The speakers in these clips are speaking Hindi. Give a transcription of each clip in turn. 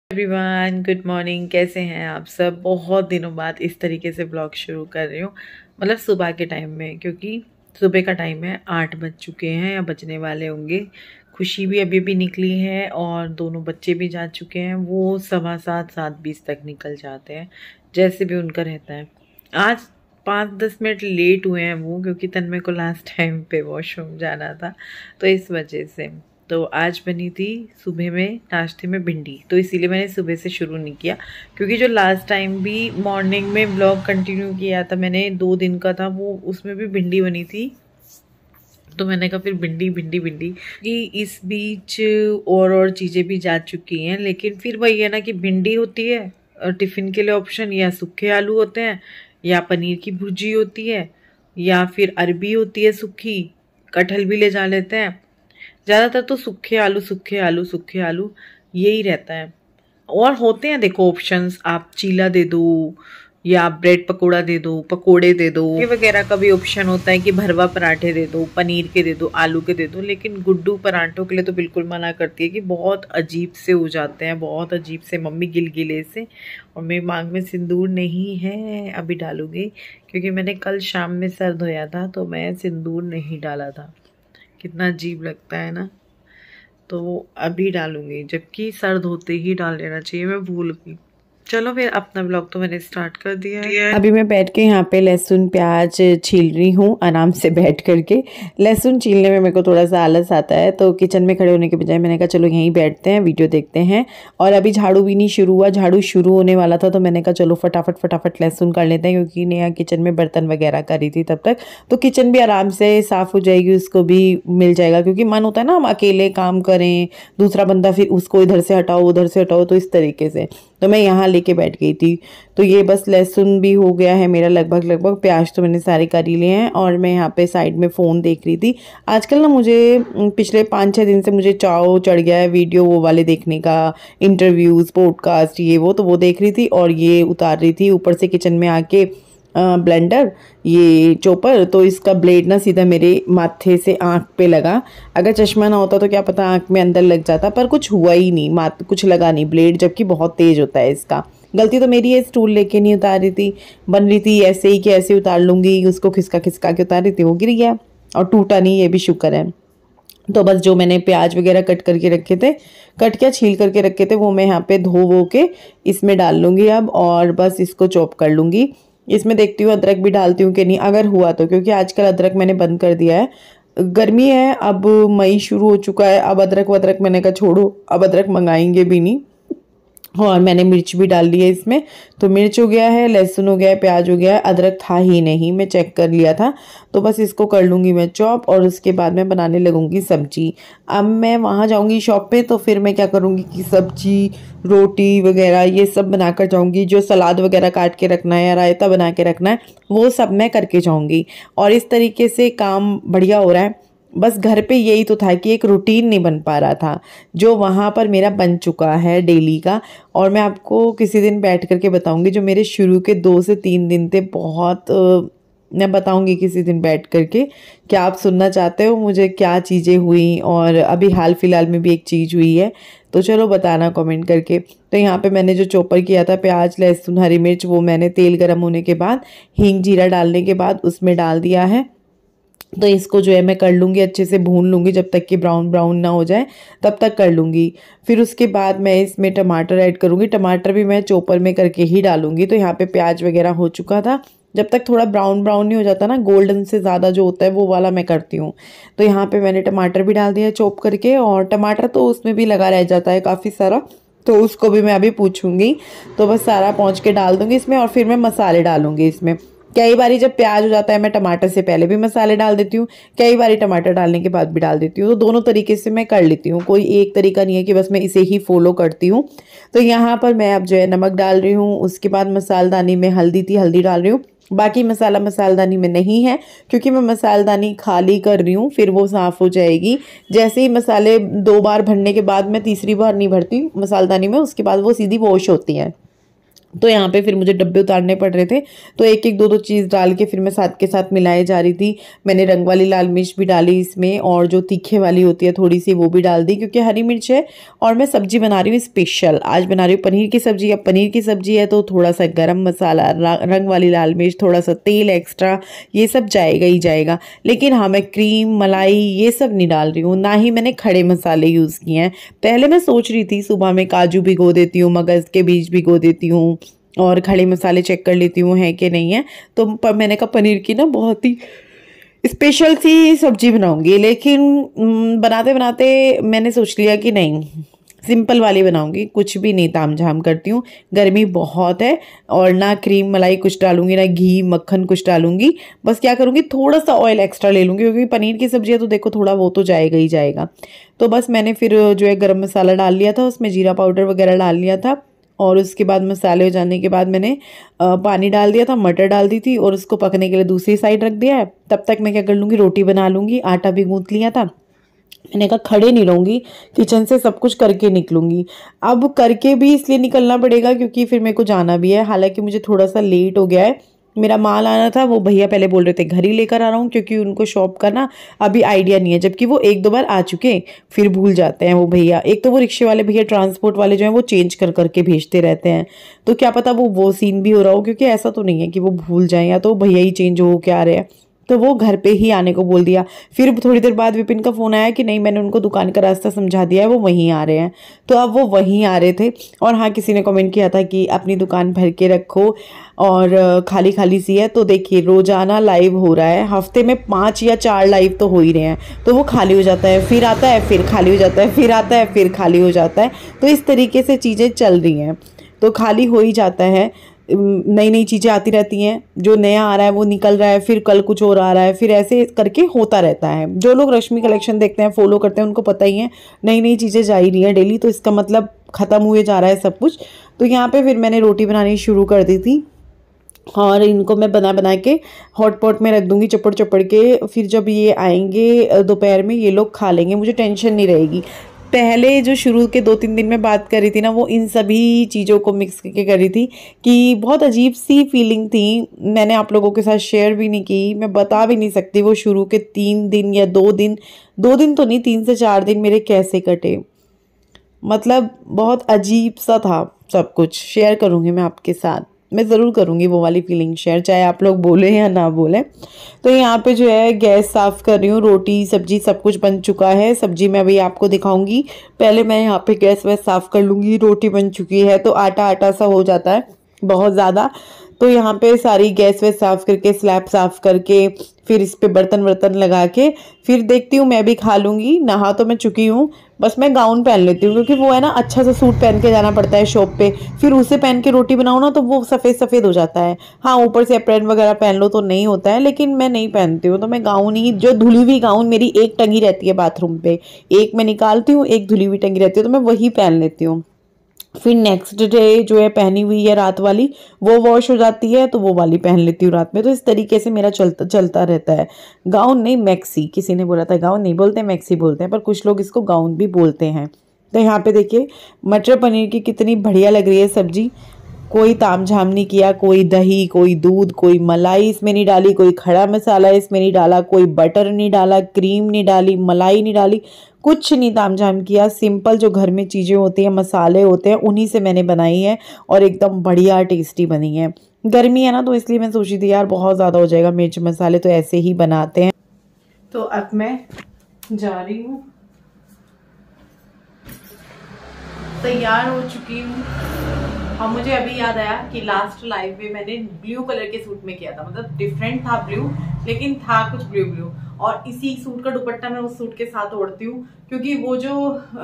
Everyone, good morning. कैसे हैं आप सब? बहुत दिनों बाद इस तरीके से ब्लॉग शुरू कर रही हूँ, मतलब सुबह के टाइम में, क्योंकि सुबह का टाइम है। 8 बज चुके हैं या बजने वाले होंगे। खुशी भी अभी भी निकली है और दोनों बच्चे भी जा चुके हैं। वो 7:15 7:20 तक निकल जाते हैं, जैसे भी उनका रहता है। आज 5-10 मिनट लेट हुए हैं वो, क्योंकि तन्मय को लास्ट टाइम पे वॉशरूम जाना था, तो इस वजह से। तो आज बनी थी सुबह में नाश्ते में भिंडी, तो इसीलिए मैंने सुबह से शुरू नहीं किया, क्योंकि जो लास्ट टाइम भी मॉर्निंग में ब्लॉग कंटिन्यू किया था मैंने, 2 दिन का था वो, उसमें भी भिंडी बनी थी। तो मैंने कहा फिर भिंडी भिंडी भिंडी कि इस बीच और चीज़ें भी जा चुकी हैं, लेकिन फिर वही है ना कि भिंडी होती है और टिफ़िन के लिए ऑप्शन, या सूखे आलू होते हैं, या पनीर की भुर्जी होती है, या फिर अरबी होती है सूखी, कटहल भी ले जा लेते हैं। ज़्यादातर तो सूखे आलू सूखे आलू सूखे आलू यही रहता है। और होते हैं देखो ऑप्शंस, आप चीला दे दो या ब्रेड पकोड़ा दे दो, पकोड़े दे दो, ये वगैरह का भी ऑप्शन होता है कि भरवा पराठे दे दो, पनीर के दे दो, आलू के दे दो। लेकिन गुड्डू पराठों के लिए तो बिल्कुल मना करती है कि बहुत अजीब से हो जाते हैं, बहुत अजीब से मम्मी गिलगिले से। और मेरी मांग में सिंदूर नहीं है, अभी डालूंगी, क्योंकि मैंने कल शाम में सर धोया था तो मैं सिंदूर नहीं डाला था। कितना अजीब लगता है ना, तो अभी डालूंगी, जबकि सर धोते ही डाल लेना चाहिए, मैं भूल गई। चलो फिर अपना ब्लॉग तो मैंने स्टार्ट कर दिया है। अभी मैं बैठ के यहाँ पे लहसुन प्याज छील रही हूँ आराम से बैठ करके। लहसुन छीलने में मेरे को थोड़ा सा आलस आता है, तो किचन में खड़े होने के बजाय मैंने कहा चलो यहीं बैठते हैं, वीडियो देखते हैं। और अभी झाड़ू भी नहीं शुरू हुआ, झाड़ू शुरू होने वाला था, तो मैंने कहा चलो फटाफट फटाफट लहसुन कर लेते हैं, क्योंकि नया किचन में बर्तन वगैरह करी थी तब तक, तो किचन भी आराम से साफ़ हो जाएगी, उसको भी मिल जाएगा। क्योंकि मन होता है ना हम अकेले काम करें, दूसरा बंदा फिर उसको इधर से हटाओ उधर से हटाओ, तो इस तरीके से तो मैं यहाँ लेके बैठ गई थी। तो ये बस लहसुन भी हो गया है मेरा लगभग, प्याज तो मैंने सारे कर ही लिए हैं। और मैं यहाँ पे साइड में फ़ोन देख रही थी। आजकल ना मुझे पिछले 5-6 दिन से मुझे चाव चढ़ गया है वीडियो वो वाले देखने का, इंटरव्यूज़, पॉडकास्ट, ये वो, तो वो देख रही थी और ये उतार रही थी। ऊपर से किचन में आके ब्लेंडर, ये चॉपर, तो इसका ब्लेड ना सीधा मेरे माथे से आँख पे लगा। अगर चश्मा ना होता तो क्या पता आँख में अंदर लग जाता, पर कुछ हुआ ही नहीं, कुछ लगा नहीं ब्लेड, जबकि बहुत तेज़ होता है इसका। गलती तो मेरी है, स्टूल लेके नहीं उतार रही थी, बन रही थी ऐसे ही कि ऐसे उतार लूँगी, उसको खिसका खिसका के उतार रही थी, वो गिर गया और टूटा नहीं, ये भी शुक्र है। तो बस जो मैंने प्याज वगैरह कट करके रखे थे, कट क्या छील करके रखे थे, वो मैं यहाँ पे धो वो के इसमें डाल लूँगी अब, और बस इसको चॉप कर लूँगी। इसमें देखती हूँ अदरक भी डालती हूँ कि नहीं, अगर हुआ तो, क्योंकि आजकल अदरक मैंने बंद कर दिया है। गर्मी है, अब मई शुरू हो चुका है, अब अदरक वदरक मैंने कहा छोड़ो, अब अदरक मंगाएंगे भी नहीं। और मैंने मिर्च भी डाल ली है इसमें, तो मिर्च हो गया है, लहसुन हो गया है, प्याज हो गया है, अदरक था ही नहीं, मैं चेक कर लिया था। तो बस इसको कर लूँगी मैं चॉप, और उसके बाद मैं बनाने लगूँगी सब्जी। अब मैं वहाँ जाऊँगी शॉप पे, तो फिर मैं क्या करूँगी कि सब्जी, रोटी वगैरह ये सब बना कर जाऊँगी। जो सलाद वगैरह काट के रखना है या रायता बना के रखना है, वो सब मैं करके जाऊँगी। और इस तरीके से काम बढ़िया हो रहा है। बस घर पे यही तो था कि एक रूटीन नहीं बन पा रहा था, जो वहाँ पर मेरा बन चुका है डेली का। और मैं आपको किसी दिन बैठ करके बताऊंगी, जो मेरे शुरू के 2 से 3 दिन थे, बहुत मैं बताऊंगी किसी दिन बैठ करके। क्या आप सुनना चाहते हो मुझे क्या चीज़ें हुई? और अभी हाल फिलहाल में भी एक चीज़ हुई है, तो चलो बताना कमेंट करके। तो यहाँ पे मैंने जो चॉपर किया था प्याज, लहसुन, हरी मिर्च, वो मैंने तेल गर्म होने के बाद, हींग जीरा डालने के बाद उसमें डाल दिया है। तो इसको जो है मैं कर लूँगी, अच्छे से भून लूँगी जब तक कि ब्राउन ब्राउन ना हो जाए, तब तक कर लूँगी। फिर उसके बाद मैं इसमें टमाटर ऐड करूँगी, टमाटर भी मैं चॉपर में करके ही डालूँगी। तो यहाँ पे प्याज वगैरह हो चुका था, जब तक थोड़ा ब्राउन ब्राउन नहीं हो जाता ना, गोल्डन से ज़्यादा जो होता है वो वाला मैं करती हूँ। तो यहाँ पे मैंने टमाटर भी डाल दिया चॉप करके, और टमाटर तो उसमें भी लगा रह जाता है काफ़ी सारा, तो उसको भी मैं अभी पूछूंगी। तो बस सारा पहुँच के डाल दूँगी इसमें, और फिर मैं मसाले डालूँगी इसमें। कई बारी जब प्याज हो जाता है मैं टमाटर से पहले भी मसाले डाल देती हूँ, कई बारी टमाटर डालने के बाद भी डाल देती हूँ। तो दोनों तरीके से मैं कर लेती हूँ, कोई एक तरीका नहीं है कि बस मैं इसे ही फॉलो करती हूँ। तो यहाँ पर मैं अब जो है नमक डाल रही हूँ, उसके बाद मसालदानी में हल्दी थी, हल्दी डाल रही हूँ। बाकी मसाला मसालदानी में नहीं है, क्योंकि मैं मसालदानी खाली कर रही हूँ, फिर वो साफ़ हो जाएगी। जैसे ही मसाले 2 बार भरने के बाद मैं तीसरी बार नहीं भरती मसालदानी में, उसके बाद वो सीधी वॉश होती हैं। तो यहाँ पे फिर मुझे डब्बे उतारने पड़ रहे थे, तो एक एक दो दो चीज़ डाल के फिर मैं साथ के साथ मिलाए जा रही थी। मैंने रंग वाली लाल मिर्च भी डाली इसमें, और जो तीखे वाली होती है थोड़ी सी वो भी डाल दी, क्योंकि हरी मिर्च है। और मैं सब्जी बना रही हूँ स्पेशल, आज बना रही हूँ पनीर की सब्जी। अब पनीर की सब्जी है तो थोड़ा सा गरम मसाला, रंग वाली लाल मिर्च, थोड़ा सा तेल एक्स्ट्रा, ये सब जाएगा ही जाएगा। लेकिन हाँ, मैं क्रीम मलाई ये सब नहीं डाल रही हूँ, ना ही मैंने खड़े मसाले यूज़ किए हैं। पहले मैं सोच रही थी सुबह में काजू भिगो देती हूँ, मगज़ के बीज भिगो देती हूँ और खड़े मसाले चेक कर लेती हूँ है कि नहीं है। तो मैंने कहा पनीर की ना बहुत ही स्पेशल सी सब्जी बनाऊंगी, लेकिन बनाते बनाते मैंने सोच लिया कि नहीं, सिंपल वाली बनाऊंगी, कुछ भी नहीं तामझाम करती हूँ। गर्मी बहुत है और ना क्रीम मलाई कुछ डालूंगी, ना घी मक्खन कुछ डालूंगी। बस क्या करूँगी, थोड़ा सा ऑयल एक्स्ट्रा ले लूँगी, क्योंकि पनीर की सब्जी है तो देखो थोड़ा वो तो जाएगा ही जाएगा। तो बस मैंने फिर जो है गरम मसाला डाल लिया था, उसमें जीरा पाउडर वगैरह डाल लिया था। और उसके बाद मसाले हो जाने के बाद मैंने पानी डाल दिया था, मटर डाल दी थी और उसको पकने के लिए दूसरी साइड रख दिया है। तब तक मैं क्या कर लूँगी, रोटी बना लूँगी। आटा भी गूँथ लिया था। मैंने कहा खड़े नहीं रहूँगी, किचन से सब कुछ करके निकलूँगी। अब करके भी इसलिए निकलना पड़ेगा क्योंकि फिर मेरे को जाना भी है। हालांकि मुझे थोड़ा सा लेट हो गया है, मेरा माल आना था, वो भैया पहले बोल रहे थे घर ही लेकर आ रहा हूँ, क्योंकि उनको शॉप का ना अभी आइडिया नहीं है, जबकि वो एक दो बार आ चुके फिर भूल जाते हैं वो भैया। एक तो वो रिक्शे वाले भैया, ट्रांसपोर्ट वाले जो हैं वो चेंज कर करके भेजते रहते हैं, तो क्या पता वो सीन भी हो रहा हो, क्योंकि ऐसा तो नहीं है कि वो भूल जाएं, या तो भैया ही चेंज हो के आ रहे हैं। तो वो घर पे ही आने को बोल दिया। फिर थोड़ी देर बाद विपिन का फ़ोन आया कि नहीं, मैंने उनको दुकान का रास्ता समझा दिया है, वो वहीं आ रहे हैं। तो अब वो वहीं आ रहे थे। और हाँ, किसी ने कमेंट किया था कि अपनी दुकान भर के रखो और खाली खाली सी है। तो देखिए रोज़ाना लाइव हो रहा है, हफ्ते में 5 या 4 लाइव तो हो ही रहे हैं। तो वो खाली हो जाता है, फिर आता है, फिर खाली हो जाता है, फिर आता है, फिर खाली हो जाता है। तो इस तरीके से चीज़ें चल रही हैं, तो खाली हो ही जाता है। नई नई चीज़ें आती रहती हैं, जो नया आ रहा है वो निकल रहा है, फिर कल कुछ और आ रहा है, फिर ऐसे करके होता रहता है। जो लोग रश्मि कलेक्शन देखते हैं, फॉलो करते हैं, उनको पता ही है नई नई चीज़ें जा ही रही हैं डेली, तो इसका मतलब ख़त्म हुए जा रहा है सब कुछ। तो यहाँ पे फिर मैंने रोटी बनानी शुरू कर दी थी और इनको मैं बना बना के हॉट पॉट में रख दूंगी चपड़ चपड़ के। फिर जब ये आएंगे दोपहर में, ये लोग खा लेंगे, मुझे टेंशन नहीं रहेगी। पहले जो शुरू के 2-3 दिन में बात कर रही थी ना, वो इन सभी चीज़ों को मिक्स करके कर रही थी कि बहुत अजीब सी फीलिंग थी। मैंने आप लोगों के साथ शेयर भी नहीं की, मैं बता भी नहीं सकती वो शुरू के 3 दिन या 2 दिन, 2 दिन तो नहीं, 3 से 4 दिन मेरे कैसे कटे। मतलब बहुत अजीब सा था सब कुछ। शेयर करूँगी मैं आपके साथ, मैं ज़रूर करूँगी वो वाली फीलिंग शेयर, चाहे आप लोग बोले या ना बोले। तो यहाँ पे जो है गैस साफ़ कर रही हूँ, रोटी सब्जी सब कुछ बन चुका है। सब्जी मैं अभी आपको दिखाऊंगी, पहले मैं यहाँ पे गैस वैस साफ़ कर लूँगी। रोटी बन चुकी है, तो आटा आटा सा हो जाता है बहुत ज़्यादा। तो यहाँ पे सारी गैस वैस साफ़ करके, स्लैब साफ़ करके, फिर इस पे बर्तन वर्तन लगा के फिर देखती हूँ मैं भी खा लूँगी। नहा तो मैं चुकी हूँ, बस मैं गाउन पहन लेती हूँ, क्योंकि वो है ना अच्छा सा सूट पहन के जाना पड़ता है शॉप पे। फिर उसे पहन के रोटी बनाओ ना तो वो सफ़ेद सफ़ेद हो जाता है। हाँ, ऊपर से अप्रैन वगैरह पहन लो तो नहीं होता है, लेकिन मैं नहीं पहनती हूँ, तो मैं गाउन ही, जो धुली हुई गाउन मेरी एक टंगी रहती है बाथरूम पे, एक मैं निकालती हूँ, एक धुली हुई टंगी रहती है, तो मैं वही पहन लेती हूँ। फिर नेक्स्ट डे जो है पहनी हुई है रात वाली, वो वॉश हो जाती है, तो वो वाली पहन लेती हूँ रात में। तो इस तरीके से मेरा चलता रहता है। गाउन नहीं, मैक्सी, किसी ने बोला था गाउन नहीं बोलते मैक्सी बोलते हैं, पर कुछ लोग इसको गाउन भी बोलते हैं। तो यहाँ पे देखिए मटर पनीर की कितनी बढ़िया लग रही है सब्जी। कोई तामझाम नहीं किया, कोई दही, कोई दूध, कोई मलाई इसमें नहीं डाली, कोई खड़ा मसाला इसमें नहीं डाला, कोई बटर नहीं डाला, क्रीम नहीं डाली, मलाई नहीं डाली, कुछ नहीं तामझाम किया। सिंपल जो घर में चीज़ें होती हैं, मसाले होते हैं, उन्हीं से मैंने बनाई है और एकदम बढ़िया टेस्टी बनी है। गर्मी है ना, तो इसलिए मैं सोची थी यार बहुत ज़्यादा हो जाएगा मिर्च मसाले, तो ऐसे ही बनाते हैं। तो अब मैं जा रही हूँ, तैयार हो चुकी हूँ। और मुझे अभी याद आया कि लास्ट लाइव में मैंने ब्लू कलर के सूट में किया था, मतलब डिफरेंट था ब्लू, लेकिन था कुछ ब्लू ब्लू। और इसी सूट का दुपट्टा मैं उस सूट के साथ ओढ़ती हूँ, क्योंकि वो जो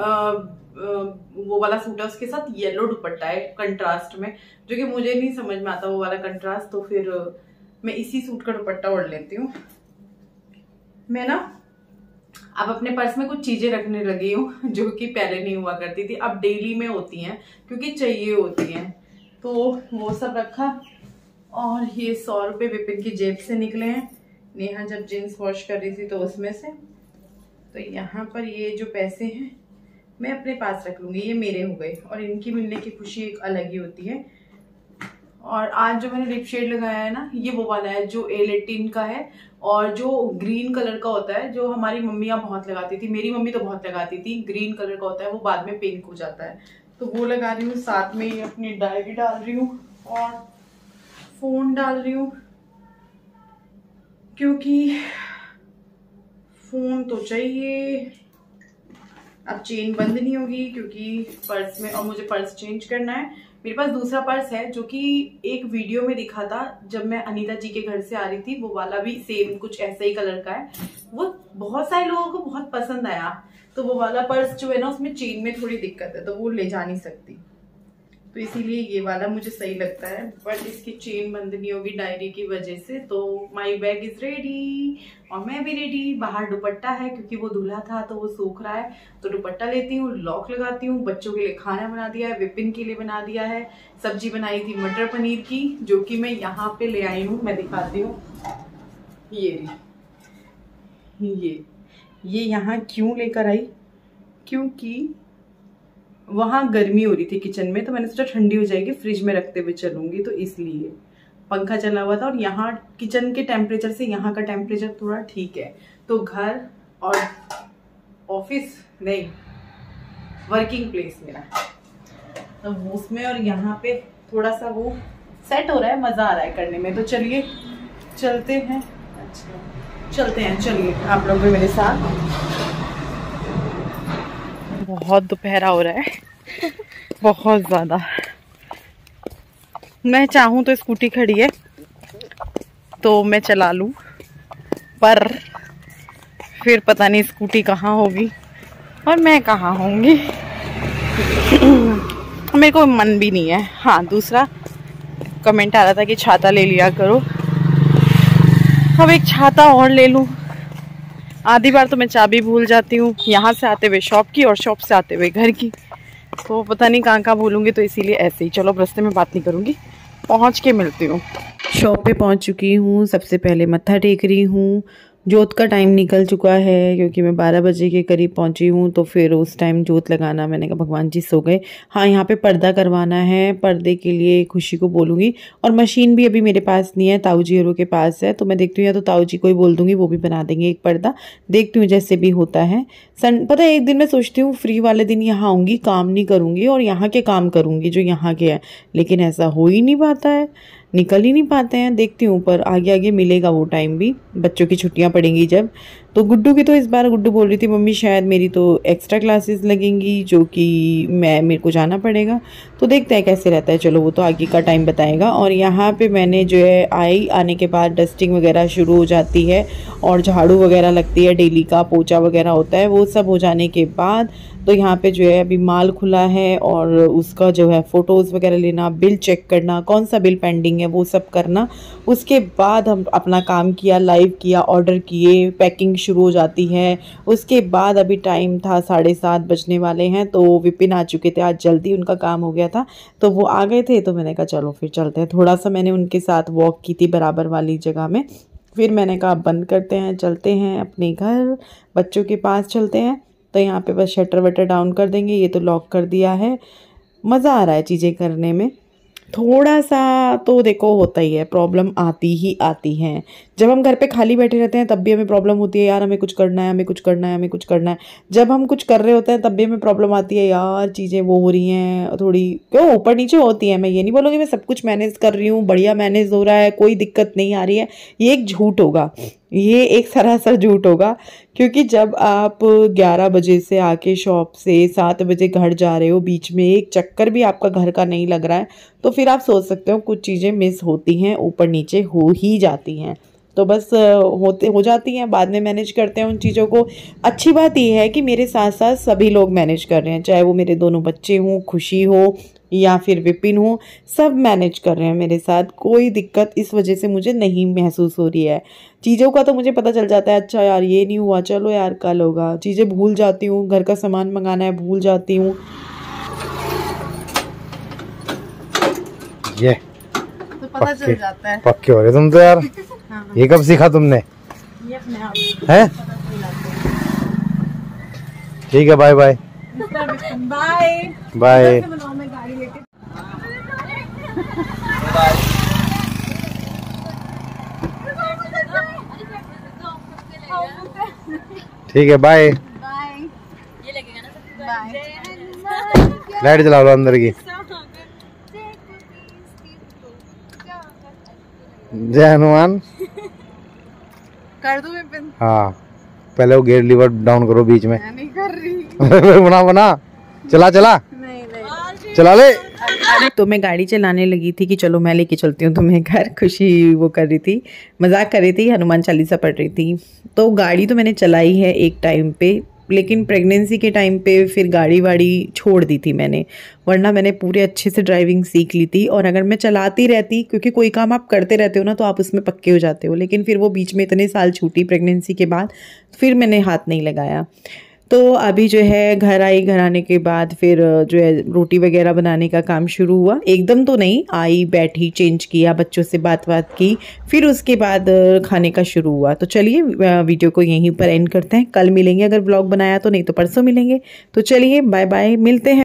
वो वाला सूट है उसके साथ येलो दुपट्टा है कंट्रास्ट में, जो कि मुझे नहीं समझ में आता वो वाला कंट्रास्ट। तो फिर मैं इसी सूट का दुपट्टा ओढ़ लेती हूँ। मैं ना अब अपने पर्स में कुछ चीजें रखने लगी हूँ, जो कि पहले नहीं हुआ करती थी, अब डेली में होती हैं, क्योंकि चाहिए होती हैं। तो वो सब रखा। और ये 100 रुपये विपिन की जेब से निकले हैं, नेहा जब जीन्स वॉश कर रही थी तो उसमें से। तो यहाँ पर ये जो पैसे हैं मैं अपने पास रख लूँगी, ये मेरे हो गए, और इनकी मिलने की खुशी एक अलग ही होती है। और आज जो मैंने लिप शेड लगाया है ना, ये वो वाला है जो A18 का है, और जो ग्रीन कलर का होता है जो हमारी मम्मियाँ बहुत लगाती थी, मेरी मम्मी तो बहुत लगाती थी, ग्रीन कलर का होता है वो बाद में पिंक हो जाता है, तो वो लगा रही हूँ। साथ में ही अपनी डायरी डाल रही हूँ और फोन डाल रही हूँ, क्योंकि फोन तो चाहिए। अब चेन बंद नहीं होगी क्योंकि पर्स में, और मुझे पर्स चेंज करना है। मेरे पास दूसरा पर्स है जो कि एक वीडियो में दिखा था जब मैं अनीता जी के घर से आ रही थी, वो वाला भी सेम कुछ ऐसा ही कलर का है, वो बहुत सारे लोगों को बहुत पसंद आया। तो वो वाला पर्स जो है ना, उसमें चेन में थोड़ी दिक्कत है, तो वो ले जा नहीं सकती, तो इसीलिए ये वाला मुझे सही लगता है, बट इसकी चेन बंद नहीं होगी डायरी की वजह से। तो माई बैग इज रेडी और मैं भी रेडी। बाहर दुपट्टा है क्योंकि वो धुला था तो वो सूख रहा है, तो दुपट्टा लेती हूँ, लॉक लगाती हूँ। बच्चों के लिए खाना बना दिया है, विपिन के लिए बना दिया है। सब्जी बनाई थी मटर पनीर की, जो कि मैं यहाँ पे ले आई हूँ, मैं दिखाती हूँ। ये यहाँ क्यों लेकर आई, क्योंकि वहां गर्मी हो रही थी किचन में, तो मैंने सोचा ठंडी हो जाएगी, फ्रिज में रखते हुए चलूंगी, तो इसलिए पंखा चला हुआ था। और यहाँ किचन के टेम्परेचर से यहाँ का टेम्परेचर थोड़ा ठीक है, तो घर और ऑफिस नहीं, वर्किंग प्लेस मेरा, तो उसमें और यहाँ पे थोड़ा सा वो सेट हो रहा है, मजा आ रहा है करने में। तो चलिए चलते हैं। अच्छा चलते हैं, चलिए आप लोग भी मेरे साथ। बहुत दोपहरा हो रहा है, बहुत ज़्यादा। मैं चाहूँ तो स्कूटी खड़ी है तो मैं चला लूँ, पर फिर पता नहीं स्कूटी कहाँ होगी और मैं कहाँ होंगी। मेरे को मन भी नहीं है। हाँ, दूसरा कमेंट आ रहा था कि छाता ले लिया करो, अब एक छाता और ले लूँ। आधी बार तो मैं चाबी भूल जाती हूँ, यहाँ से आते हुए शॉप की और शॉप से आते हुए घर की, तो पता नहीं कहाँ कहाँ भूलूंगी, तो इसीलिए ऐसे ही। चलो, रास्ते में बात नहीं करूँगी, पहुँच के मिलती हूँ। शॉप पे पहुँच चुकी हूँ। सबसे पहले मत्था टेक रही हूँ। जोत का टाइम निकल चुका है क्योंकि मैं 12 बजे के करीब पहुंची हूं, तो फिर उस टाइम जोत लगाना, मैंने कहा भगवान जी सो गए। हाँ, यहाँ पे पर्दा करवाना है, पर्दे के लिए खुशी को बोलूँगी। और मशीन भी अभी मेरे पास नहीं है, ताऊ जी औरों के पास है, तो मैं देखती हूँ या तो ताऊ जी को ही बोल दूँगी, वो भी बना देंगे एक पर्दा। देखती हूँ जैसे भी होता है। पता है, एक दिन मैं सोचती हूँ फ्री वाले दिन यहाँ आऊँगी, काम नहीं करूँगी और यहाँ के काम करूँगी जो यहाँ के हैं, लेकिन ऐसा हो ही नहीं पाता है, निकल ही नहीं पाते हैं। देखती हूँ, पर आगे आगे मिलेगा वो टाइम भी, बच्चों की छुट्टियाँ पड़ेंगी जब। तो गुड्डू की तो इस बार गुड्डू बोल रही थी मम्मी शायद मेरी तो एक्स्ट्रा क्लासेस लगेंगी, जो कि मेरे को जाना पड़ेगा, तो देखते हैं कैसे रहता है। चलो, वो तो आगे का टाइम बताएगा। और यहाँ पे मैंने जो है आने के बाद डस्टिंग वगैरह शुरू हो जाती है और झाड़ू वगैरह लगती है, डेली का पोछा वगैरह होता है, वो सब हो जाने के बाद तो यहाँ पे जो है अभी माल खुला है और उसका जो है फ़ोटोज़ वगैरह लेना, बिल चेक करना, कौन सा बिल पेंडिंग है वो सब करना। उसके बाद हम अपना काम किया, लाइव किया, ऑर्डर किए, पैकिंग शुरू हो जाती है। उसके बाद अभी टाइम था 7:30 बजने वाले हैं, तो विपिन आ चुके थे, आज जल्दी उनका काम हो गया था, तो वो आ गए थे, तो मैंने कहा चलो फिर चलते हैं। थोड़ा सा मैंने उनके साथ वॉक की थी बराबर वाली जगह में, फिर मैंने कहा बंद करते हैं, चलते हैं अपने घर, बच्चों के पास चलते हैं। तो यहाँ पे बस शटर वटर डाउन कर देंगे, ये तो लॉक कर दिया है। मज़ा आ रहा है चीज़ें करने में। थोड़ा सा तो देखो होता ही है, प्रॉब्लम आती ही आती हैं। जब हम घर पे खाली बैठे रहते हैं तब भी हमें प्रॉब्लम होती है, यार हमें कुछ करना है, हमें कुछ करना है, हमें कुछ करना है। जब हम कुछ कर रहे होते हैं तब भी हमें प्रॉब्लम आती है, यार चीज़ें वो हो रही हैं, थोड़ी क्यों ऊपर नीचे होती हैं। मैं ये नहीं बोलूँगी मैं सब कुछ मैनेज कर रही हूँ, बढ़िया मैनेज हो रहा है, कोई दिक्कत नहीं आ रही है, ये एक झूठ होगा, ये एक सरासर झूठ होगा। क्योंकि जब आप 11 बजे से आके शॉप से 7 बजे घर जा रहे हो, बीच में एक चक्कर भी आपका घर का नहीं लग रहा है, तो फिर आप सोच सकते हो कुछ चीज़ें मिस होती हैं, ऊपर नीचे हो ही जाती हैं। तो बस हो जाती हैं, बाद में मैनेज करते हैं उन चीज़ों को। अच्छी बात यह है कि मेरे साथ साथ सभी लोग मैनेज कर रहे हैं, चाहे वो मेरे दोनों बच्चे हों, खुशी हो या फिर विपिन हो, सब मैनेज कर रहे हैं मेरे साथ। कोई दिक्कत इस वजह से मुझे नहीं महसूस हो रही है। चीज़ों का तो मुझे पता चल जाता है, अच्छा यार ये नहीं हुआ, चलो यार कल होगा। चीज़ें भूल जाती हूँ, घर का सामान मंगाना है भूल जाती हूँ। ये तो पता चल जाता है। पक्के हो रहे तुम तो यार। हाँ। ये कब सीखा तुमने? ये अपने आप है? ठीक है, बाय बाय बाय बाय। गाड़ी लेके ठीक है बाय। ये लगेगा ना लाइट जला लो अंदर की। जय हनुमान। कर दूं मैं पिन? हाँ पहले वो गेट लीवर डाउन करो बीच में। मैं नहीं कर रही। बना चला नहीं चला ले। तो मैं गाड़ी चलाने लगी थी कि चलो मैं लेके चलती हूँ तुम्हें घर। खुशी वो कर रही थी, मजाक कर रही थी, हनुमान चालीसा पढ़ रही थी। तो गाड़ी तो मैंने चलाई है एक टाइम पे, लेकिन प्रेगनेंसी के टाइम पे फिर गाड़ी वाड़ी छोड़ दी थी मैंने, वरना मैंने पूरे अच्छे से ड्राइविंग सीख ली थी। और अगर मैं चलाती रहती, क्योंकि कोई काम आप करते रहते हो ना तो आप उसमें पक्के हो जाते हो, लेकिन फिर वो बीच में इतने साल छूटी प्रेगनेंसी के बाद, फिर मैंने हाथ नहीं लगाया। तो अभी जो है घर आई, घर आने के बाद फिर जो है रोटी वगैरह बनाने का काम शुरू हुआ। एकदम तो नहीं, आई बैठी, चेंज किया, बच्चों से बात की, फिर उसके बाद खाने का शुरू हुआ। तो चलिए वीडियो को यहीं पर एंड करते हैं। कल मिलेंगे, अगर व्लॉग बनाया तो, नहीं तो परसों मिलेंगे। तो चलिए बाय बाय, मिलते हैं।